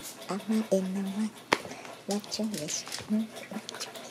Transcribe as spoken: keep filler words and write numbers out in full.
甘いのはナチョです。うん、ナチョ。